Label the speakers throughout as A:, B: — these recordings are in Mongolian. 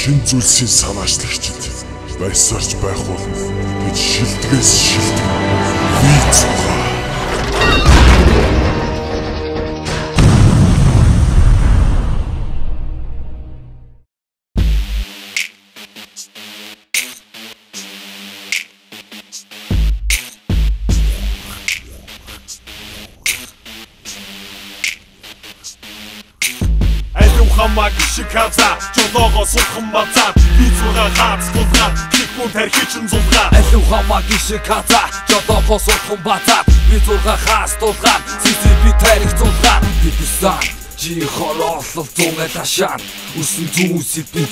A: шин зүйлсийн санаачлагчид байсаарч байх болно гэж шилдгээс шилдэг виз.
B: Хамаг шиказа жолоогоо сулхан базаа бицуга хаац тулгаа хикун тархичин зулгаа
C: алуу хамаг шиказа жолоогоо сулхан базаа бицуга хаац тулгаа сиси тарих зулгаа битсэн жи хоролол зунгал ашаан үсэн зүүн сэтэн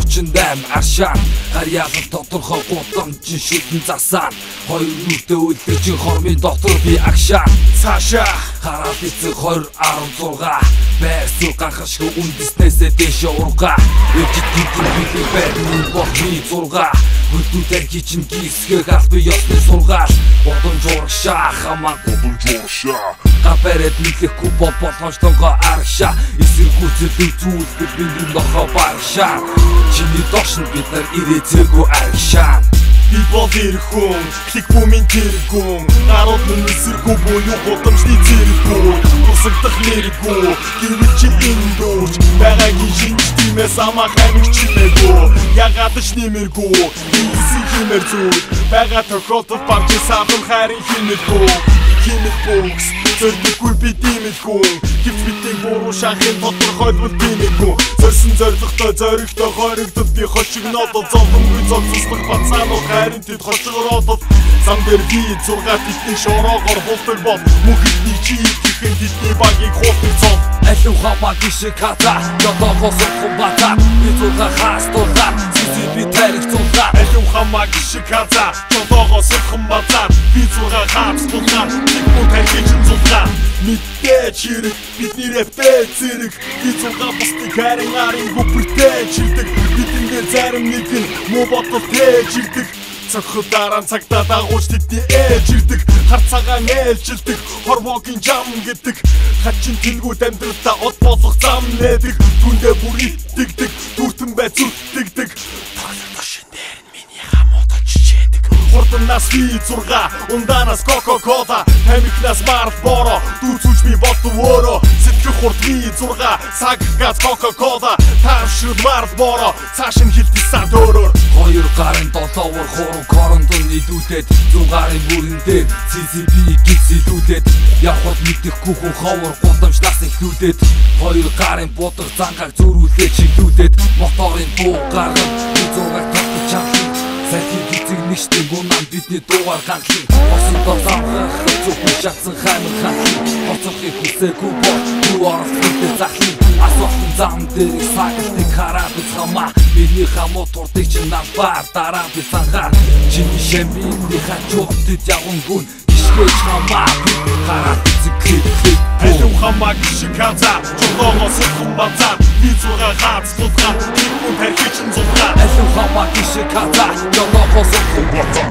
C: 138 аршаан гарьяалан тодорхой гудамжин шүтэн засаан хоёр нүртэ үлдэж хормын дотор би агшаан цаашаа хараад эцэг 2016 байрсуу ганхашгүй үндэснээсээ дэше ургаа өвчит гинтэн байрны бохны зургаа хөдөлтөр хичин гисгэх албан ёсны сургаал бодон журагшаа хамаг бодон журагшаа гапэрэд нийлэхгүй болгоомжтойгоо арагшаа эсэргүүцэл зүйлбэр бидний нохоо барагшаа чиний доош нь бид нар ирээцээгөө арагшаа
B: би бол ирхэн клик бумын тэргүүн народ минь эсэргүү буюу гудамжны зэрэггүй тусагдах нэргүй гэвэл чи энэ дүүж байгаагийн шинж тиймээс амаахан чимээгөө ягаад ч нэмэргүй ийсэн хэмээр зүйл байгаа тохиолдол барж садан хайрын хэмэлгүй хэмэлгүйс зөрдөггүй би димэлгүй гэвч бидний буруу шахын тодорхойлбол димэлгүй зорьсон зоригтой зоригтой хоригдод би хошигнодол зовлонгүй зогсослог бацаанууд харин тэд хошигродод зам дээр би 6 тэдний шороогоор хулдаг бол мөхөдний чи ихэхэн тэдний багийг хуулдаг цол
C: алуу хамаг шиказа жолоогоо сулхан базаа би 6 хаас тулгаа сиси би тарих зулгаа
B: алуу хамаг шиказа жолоогоо сулхан базаа би 6 хаас тулгаа хикун тархичин зулгаа мэдээ чирэг бидний рэптэй зэрэг би 6 бусдыг харин арын гүпэртэй чирдэг бидэнгээр зарим нэг нь муу бодол тээж ирдэг цогцол дараа цагтаа дагуулж тэдний ээж ирдэг хар цагаан ээлжилдэг хорвогийн жам гэдэг хачин тэлгүүд амьдралдаа од болох зам нээдэг түндэ бүр итгэдэг дүртэн бай зүртдэгдэг тоглох шинээр миний хамуудад чичээдэг хурданаас ви 6 унданаас кока-кола тамихнаас Marlboro дүүцүүч би бодов өөрөө сэтгэх хурд ви 6 саггаз кока-кола тавшрд Marlboro цааш нь хилдэсэн дөөрөөр
C: хоёр гарын 7-оор хуруу коронтон нийлүүлээд 100 гарын бүрэн дээр CCP гисэлүүлээд явхад мэдэхгүй хүн ховор гудамжлаас ихлүүлээд хоёр гарын будах зангааг зөрүүлээд чиглүүлээд моторын дуу гарган 100-аар татчих чанхи сахи гизэг нэгштэй гунам бидний дуугаар ганхлын осонтоо замхах зөвхөн шатсан хаймар ханхлын оцохыг хүсээгүй бол юу орохтой захлын асуултын зам дээр сагтыг хараад хамаа миний хамуу туртыг чинь навбар дараа би сангаа чиний шамбиний хачуутд явган гүн ишгэж хамаа хараад зикрик
B: алуу хамаг шиказа жолоогоо сулхан базаа би 6 хаац тулгаа хикун тархичин зулгаа
C: алуу хамаг шиказа жолоогоо сулхан базаа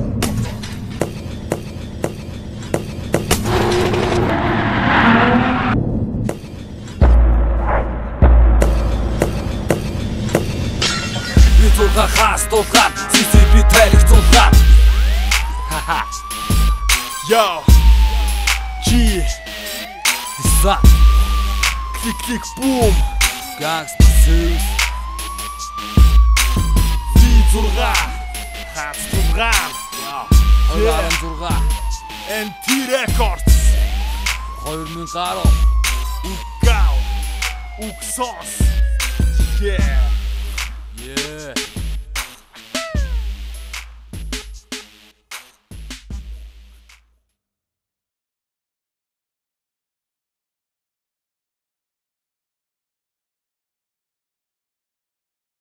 C: Зурга хаас тулгаа сиси би тарих зулгаа ха
B: Yo G
C: Иса
B: клик бум
C: гангста сэйс
B: ви 6 хаац тулгаа
C: Хоёрын 6
B: NT Records
C: 2000 гаруй
B: Угау Уксос Yeah
C: Yeah